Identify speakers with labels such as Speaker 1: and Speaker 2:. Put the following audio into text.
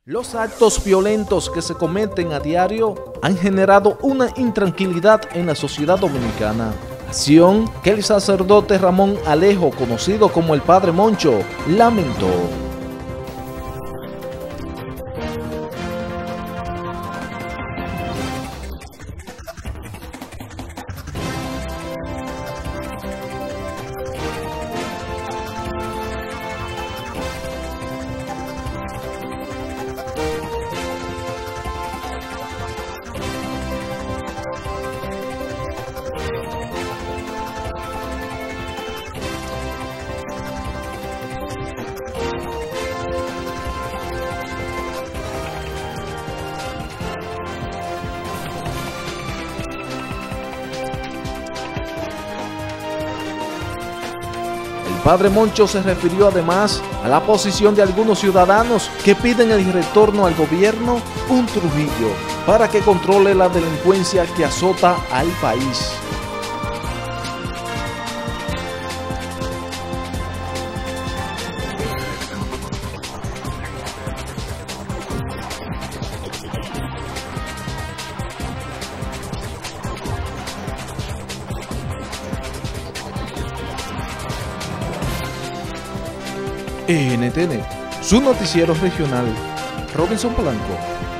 Speaker 1: Los actos violentos que se cometen a diario han generado una intranquilidad en la sociedad dominicana, acción que el sacerdote Ramón Alejo, conocido como el Padre Moncho, lamentó. El Padre Moncho se refirió además a la posición de algunos ciudadanos que piden el retorno al gobierno un Trujillo para que controle la delincuencia que azota al país. NTN, su noticiero regional, Robinson Polanco.